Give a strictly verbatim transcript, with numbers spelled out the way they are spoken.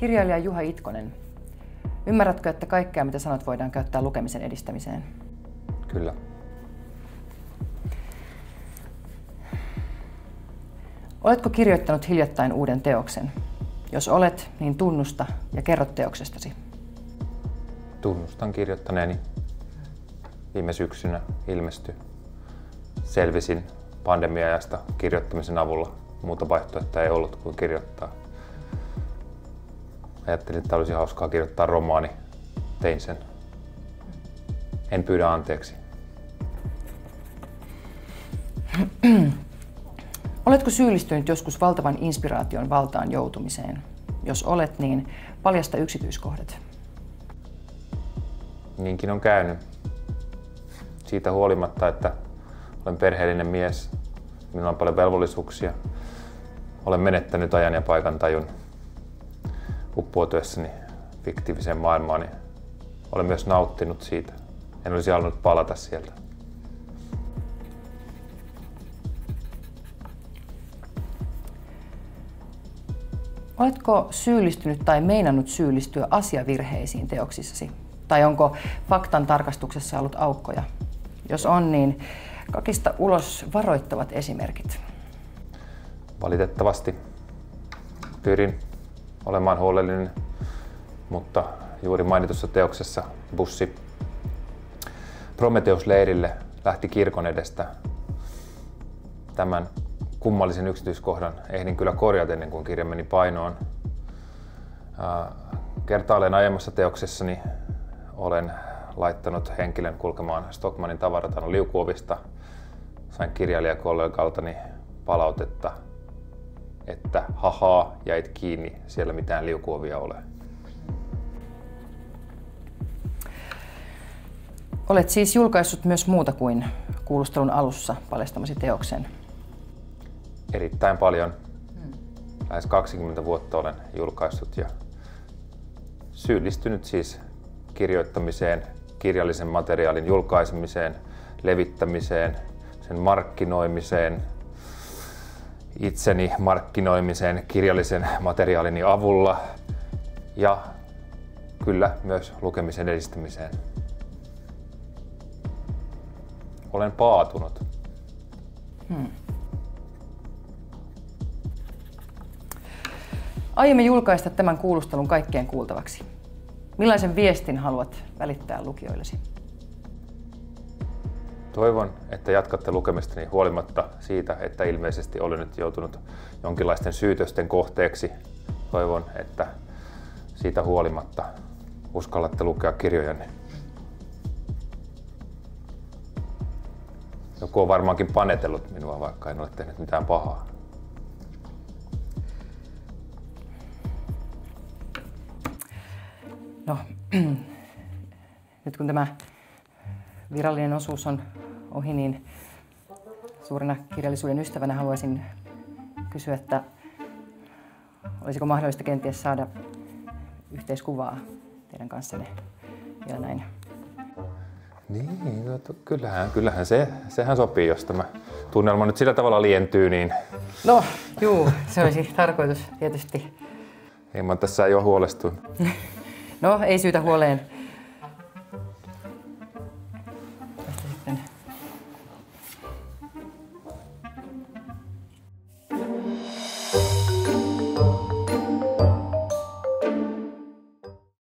Kirjailija Juha Itkonen, ymmärrätkö, että kaikkea mitä sanot voidaan käyttää lukemisen edistämiseen? Kyllä. Oletko kirjoittanut hiljattain uuden teoksen? Jos olet, niin tunnusta ja kerro teoksestasi. Tunnustan kirjoittaneeni. Viime syksynä ilmestyi. Selvisin pandemia-ajasta kirjoittamisen avulla. Muuta vaihtoehtoa ei ollut kuin kirjoittaa. Ajattelin, että olisi hauskaa kirjoittaa romaani. Tein sen. En pyydä anteeksi. Oletko syyllistynyt joskus valtavan inspiraation valtaan joutumiseen? Jos olet, niin paljasta yksityiskohdat. Niinkin on käynyt. Siitä huolimatta, että olen perheellinen mies, minulla on paljon velvollisuuksia. Olen menettänyt ajan ja paikan tajun uppoatyössäni fiktiiviseen maailmaan. Niin olen myös nauttinut siitä. En olisi halunnut palata sieltä. Oletko syyllistynyt tai meinannut syyllistyä asiavirheisiin teoksissasi? Tai onko faktan tarkastuksessa ollut aukkoja? Jos on, niin kakista ulos varoittavat esimerkit. Valitettavasti pyrin olemaan huolellinen, mutta juuri mainitussa teoksessa bussi Prometheus-leirille lähti kirkon edestä. Tämän kummallisen yksityiskohdan ehdin kyllä korjata ennen kuin kirja meni painoon. Kertaalleen aiemmassa teoksessani olen laittanut henkilön kulkemaan Stockmannin tavaratalon liukuovista. Sain kirjailijakollegaltani palautetta, että hahaa, jäit kiinni, siellä mitään liukuovia ole. Olet siis julkaissut myös muuta kuin kuulustelun alussa paljastamasi teoksen. Erittäin paljon. Lähes kaksikymmentä vuotta olen julkaissut ja syyllistynyt siis kirjoittamiseen, kirjallisen materiaalin julkaisemiseen, levittämiseen, sen markkinoimiseen, itseni markkinoimiseen kirjallisen materiaalini avulla ja kyllä myös lukemisen edistämiseen. Olen paatunut. Hmm. Aiemme julkaista tämän kuulustelun kaikkien kuultavaksi. Millaisen viestin haluat välittää lukijoillesi? Toivon, että jatkatte lukemistani huolimatta siitä, että ilmeisesti olen nyt joutunut jonkinlaisten syytösten kohteeksi. Toivon, että siitä huolimatta uskallatte lukea kirjojanne. Joku on varmaankin panetellut minua, vaikka en ole tehnyt mitään pahaa. No, nyt kun tämä virallinen osuus on ohi, niin suurena kirjallisuuden ystävänä haluaisin kysyä, että olisiko mahdollista kenties saada yhteiskuvaa teidän kanssanne vielä näin? Niin, no, kyllähän, kyllähän se, sehän sopii, jos tämä tunnelma nyt sillä tavalla lientyy, niin... No, juu, se olisi tarkoitus tietysti. Hieman tässä jo huolestun. No, ei syytä huoleen.